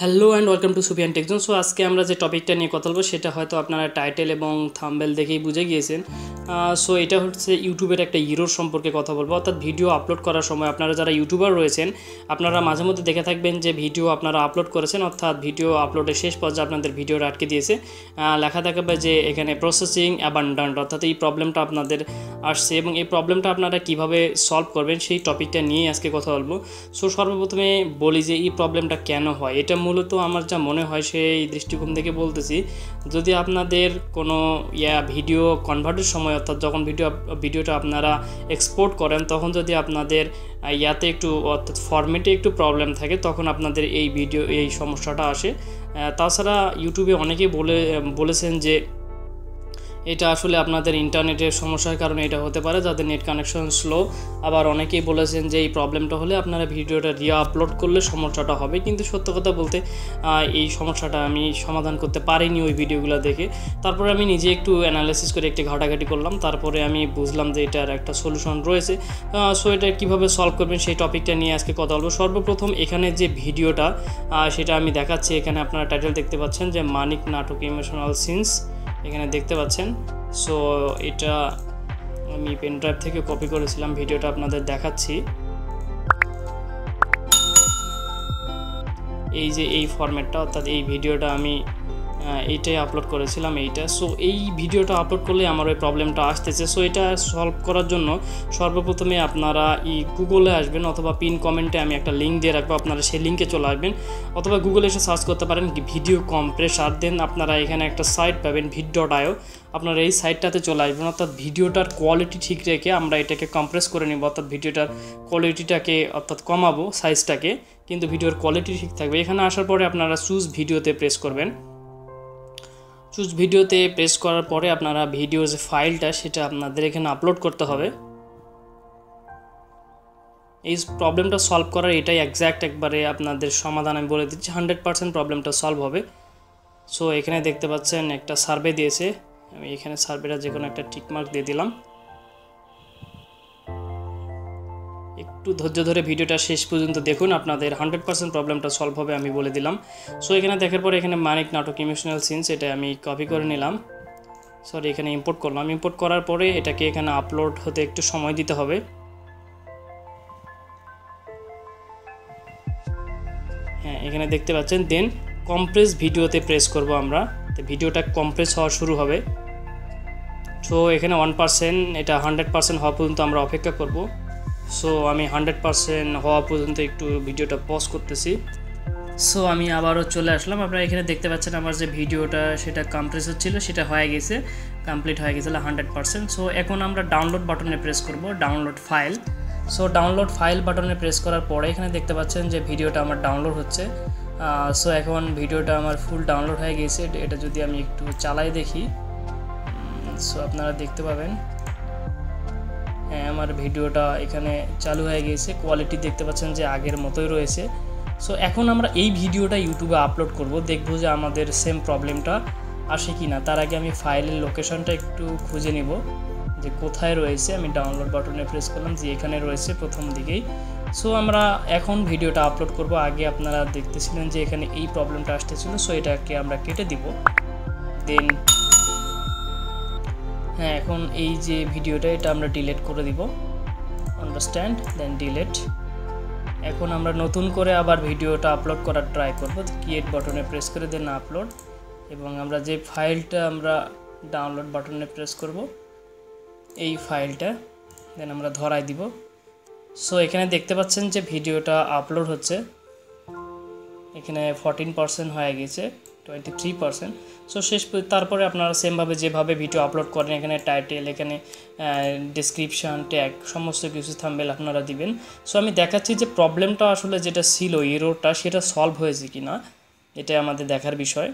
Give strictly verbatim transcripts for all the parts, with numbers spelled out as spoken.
Hello and welcome to Sufiyan tech zone. So আজকে আমরা যে টপিকটা নিয়ে কথা বলবো সেটা হয়তো আপনারা টাইটেল এবং থাম্বনেল দেখেই বুঝে গিয়েছেন। সো এটা হচ্ছে ইউটিউবের একটা ইরোর সম্পর্কে কথা বলবো, অর্থাৎ ভিডিও আপলোড করার সময় আপনারা যারা ইউটিউবার রয়েছেন আপনারা মাঝে মধ্যে দেখে থাকবেন যে ভিডিও আপনারা আপলোড করেছেন, অর্থাৎ ভিডিও আপলোডের শেষ পর্যায়ে আপনাদের ভিডিওটা আটকে দিয়েছে, লেখা থাকবে যে এখানে প্রসেসিং অ্যাবান্ডান্ট, অর্থাৎ এই প্রবলেমটা আপনাদের আসছে এবং এই প্রবলেমটা আপনারা কিভাবে সলভ করবেন সেই টপিকটা নিয়ে আজকে কথা বলবো। সো সর্বপ্রথমে বলি যে এই প্রবলেমটা কেন হয়। এটা মূলত আমার যা মনে হয় সেই দৃষ্টিকোণ থেকে বলতেছি। যদি আপনাদের কোনো ইয়া ভিডিও কনভার্টের সময়, অর্থাৎ যখন ভিডিও ভিডিওটা আপনারা এক্সপোর্ট করেন তখন যদি আপনাদের ইয়াতে একটু অর্থাৎ ফরম্যাটে একটু প্রবলেম থাকে তখন আপনাদের এই ভিডিও এই সমস্যাটা আসে। তাছাড়া ইউটিউবে অনেকেই বলে বলেছেন যে এটা আসলে আপনাদের ইন্টারনেটের সমস্যার কারণে এটা হতে পারে, যাদের নেট কানেকশন স্লো। আবার অনেকেই বলেছেন যে এই প্রবলেমটা হলে আপনারা ভিডিওটা রিয়া আপলোড করলে সমস্যাটা হবে, কিন্তু সত্য কথা বলতে এই সমস্যাটা আমি সমাধান করতে পারিনি ওই ভিডিওগুলো দেখে। তারপরে আমি নিজে একটু অ্যানালাইসিস করে একটি ঘাটাঘাটি করলাম, তারপরে আমি বুঝলাম যে এটার একটা সলিউশন রয়েছে। সো এটা কীভাবে সলভ করবেন সেই টপিকটা নিয়ে আজকে কথা বলবো। সর্বপ্রথম এখানে যে ভিডিওটা সেটা আমি দেখাচ্ছি। এখানে আপনারা টাইটেল দেখতে পাচ্ছেন যে মানিক নাটক ইমোশনাল সিনস, এখানে দেখতে পাচ্ছেন। সো এটা আমি পেন ড্রাইভ থেকে কপি করেছিলাম, ভিডিওটা আপনাদের দেখাচ্ছি। এই যে এই ফরম্যাটটা, অর্থাৎ এই ভিডিওটা আমি এইটাই আপলোড করেছিলাম এইটা। সো এই ভিডিওটা আপলোড করলে আমার ওই প্রবলেমটা আসতেছে। সো এটা সলভ করার জন্য সর্বপ্রথমে আপনারা এই গুগলে আসবেন, অথবা পিন কমেন্টে আমি একটা লিঙ্ক দিয়ে রাখবো, আপনারা সেই লিঙ্কে চলে আসবেন, অথবা গুগলে এসে সার্চ করতে পারেন ভিডিও কম্প্রেসার। দেন আপনারা এখানে একটা সাইট পাবেন ভিড ডট আইও, আপনারা এই সাইটটাতে চলে আসবেন। অর্থাৎ ভিডিওটার কোয়ালিটি ঠিক রেখে আমরা এটাকে কম্প্রেস করে নিব, অর্থাৎ ভিডিওটার কোয়ালিটিটাকে অর্থাৎ কমাবো সাইজটাকে, কিন্তু ভিডিওর কোয়ালিটি ঠিক থাকবে। এখানে আসার পরে আপনারা চুজ ভিডিওতে প্রেস করবেন। চুজ ভিডিওতে প্রেস করার পরে আপনারা ভিডিও যে ফাইলটা সেটা আপনাদের এখানে আপলোড করতে হবে। এই প্রবলেমটা সলভ করার এটাই একজ্যাক্ট একবারে আপনাদের সমাধান আমি বলে দিচ্ছি, হান্ড্রেড পার্সেন্ট প্রবলেমটা সলভ হবে। সো এখানে দেখতে পাচ্ছেন একটা সার্ভে দিয়েছে, আমি এখানে সার্ভেটা যে কোনো একটা টিকমার্ক দিয়ে দিলাম। একটু ধৈর্য ধরে ভিডিওটা শেষ পর্যন্ত দেখুন, আপনাদের হান্ড্রেড পার্সেন্ট প্রবলেমটা সলভ হবে আমি বলে দিলাম। সো এখানে দেখার পরে এখানে মানিক নাটক ইমোশনাল সিনস এটা আমি কপি করে নিলাম, সরি এখানে ইম্পোর্ট করলাম। ইম্পোর্ট করার পরে এটাকে এখানে আপলোড হতে একটু সময় দিতে হবে। হ্যাঁ, এখানে দেখতে পাচ্ছেন। দেন কম্প্রেস ভিডিওতে প্রেস করব আমরা, তো ভিডিওটা কম্প্রেস হওয়া শুরু হবে। সো এখানে ওয়ান পার্সেন্ট, এটা হান্ড্রেড পার্সেন্ট হওয়া পর্যন্ত আমরা অপেক্ষা করব। সো আমি হান্ড্রেড পার্সেন্ট হওয়া পর্যন্ত একটু ভিডিওটা পজ করতেছি। সো আমি আবারও চলে আসলাম। আপনারা এখানে দেখতে পাচ্ছেন আমার যে ভিডিওটা সেটা কম্প্রেস হচ্ছিল সেটা হয়ে গেছে, কমপ্লিট হয়ে গেছিলো হান্ড্রেড পার্সেন্ট। সো এখন আমরা ডাউনলোড বাটনে প্রেস করব, download file. So download file বাটনে প্রেস করার পরে এখানে দেখতে পাচ্ছেন যে ভিডিওটা আমার ডাউনলোড হচ্ছে। সো এখন ভিডিওটা আমার ফুল ডাউনলোড হয়ে গেছে। এটা যদি আমি একটু চালাই দেখি, সো আপনারা দেখতে পাবেন হ্যাঁ আমার ভিডিওটা এখানে চালু হয়ে গেছে। কোয়ালিটি দেখতে পাচ্ছেন যে আগের মতোই রয়েছে। সো এখন আমরা এই ভিডিওটা ইউটিউবে আপলোড করব, দেখব যে আমাদের সেম প্রবলেমটা আসে কি না। তার আগে আমি ফাইলের লোকেশনটা একটু খুঁজে নিব যে কোথায় রয়েছে। আমি ডাউনলোড বাটনে প্রেস করলাম, যে এখানে রয়েছে প্রথম দিকেই। সো আমরা এখন ভিডিওটা আপলোড করব। আগে আপনারা দেখতেছিলেন যে এখানে এই প্রবলেমটা আসতেছিল, সো এটাকে আমরা কেটে দিব। দেন হ্যাঁ এখন এই যে ভিডিওটা এটা আমরা ডিলিট করে দিব, আন্ডারস্ট্যান্ড, দেন ডিলিট। এখন আমরা নতুন করে আবার ভিডিওটা আপলোড করার ট্রাই করব। ক্রিয়েট বাটনে প্রেস করে দেন আপলোড, এবং আমরা যে ফাইলটা আমরা ডাউনলোড বাটনে প্রেস করব এই ফাইলটা দেন আমরা ধরাই দিব। সো এখানে দেখতে পাচ্ছেন যে ভিডিওটা আপলোড হচ্ছে, এখানে ফোরটিন পার্সেন্ট হয়ে গেছে, টোয়েন্টি থ্রি পার্সেন্ট। সো শেষ তারপরে আপনারা সেমভাবে যেভাবে ভিডিও আপলোড করেন এখানে টাইটেল, এখানে ডেসক্রিপশান, ট্যাগ সমস্ত কিছু থাম্বনেল আপনারা দিবেন। সো আমি দেখাচ্ছি যে প্রবলেমটা আসলে যেটা ছিল এররটা সেটা সলভ হয়েছে কি না, এটা আমাদের দেখার বিষয়।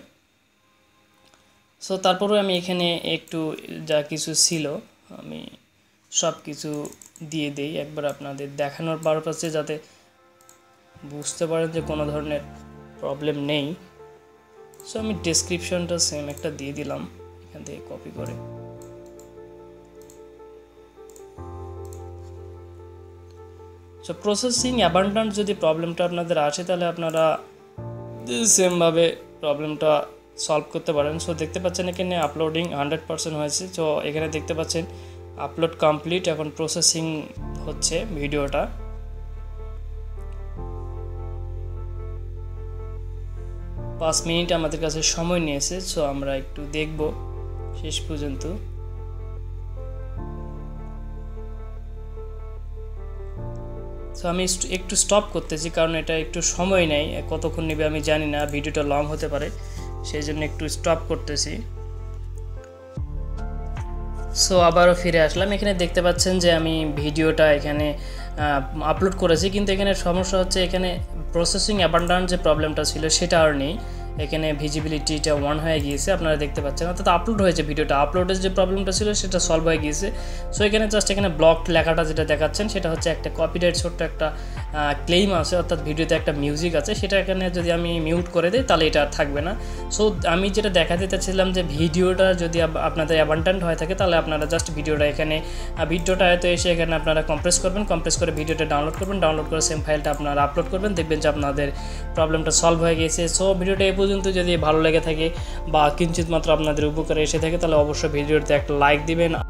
সো তারপরে আমি এখানে একটু যা কিছু ছিল আমি সব কিছু দিয়ে দেই একবার আপনাদের দেখানোর পারপাসে, যাতে বুঝতে পারেন যে কোনো ধরনের প্রবলেম নেই। সো আমি ডেসক্রিপশনটা সেম একটা দিয়ে দিলাম এখান থেকে কপি করে। সো প্রসেসিং অ্যাবান্ডান্ট যদি প্রবলেমটা আপনাদের আসে তাহলে আপনারা সেমভাবে প্রবলেমটা সলভ করতে পারেন। সো দেখতে পাচ্ছেন এখানে আপলোডিং হান্ড্রেড পার্সেন্ট হয়েছে। সো এখানে দেখতে পাচ্ছেন আপলোড কমপ্লিট, এখন প্রসেসিং হচ্ছে ভিডিওটা। পাঁচ মিনিট আমাদের কাছে সময় নিয়েছে। সো আমরা একটু দেখব শেষ পর্যন্ত। সো আমি একটু স্টপ করতেছি কারণ এটা একটু সময় নেই, কতক্ষণ নেবে আমি জানি না, ভিডিওটা লং হতে পারে, সেই জন্য একটু স্টপ করতেছি। সো আবারও ফিরে আসলাম। এখানে দেখতে পাচ্ছেন যে আমি ভিডিওটা এখানে আপলোড করেছি, কিন্তু এখানে সমস্যা হচ্ছে এখানে প্রসেসিং অ্যাবান্ডান্ট যে প্রবলেমটা ছিল সেটা আর নেই। এখানে ভিজিবিলিটিটা ওয়ান হয়ে গিয়েছে, আপনারা দেখতে পাচ্ছেন, অর্থাৎ আপলোড হয়েছে ভিডিওটা, আপলোডের যে প্রবলেমটা ছিল সেটা সলভ হয়ে গিয়েছে। সো এখানে জাস্ট এখানে ব্লকড লেখাটা যেটা দেখাচ্ছেন সেটা হচ্ছে একটা কপিরাইট ছোট্ট একটা ক্লেম আছে, অর্থাৎ ভিডিওতে একটা মিউজিক আছে, সেটা এখানে যদি আমি মিউট করে দিই তাহলে এটা আর থাকবে না। সো আমি যেটা দেখাতে চাচ্ছিলাম যে ভিডিওটা যদি আপনাদের অ্যাবান্ডান্ট হয়ে থাকে তাহলে আপনারা জাস্ট ভিডিওটা এখানে ভিডিওটা হয়তো এসে এখানে আপনারা কম্প্রেস করবেন, কম্প্রেস করে ভিডিওটা ডাউনলোড করবেন, ডাউনলোড করে সেম ফাইলটা আপনারা আপলোড করবেন, দেখবেন যে আপনাদের প্রবলেমটা সলভ হয়ে গিয়েছে। সো ভিডিওটা এই পর্যন্ত যদি ভালো লেগে থাকে বা কিঞ্চিত মাত্র আপনাদের উপকারে এসে থাকে তাহলে অবশ্যই ভিডিওতে একটা লাইক দিবেন।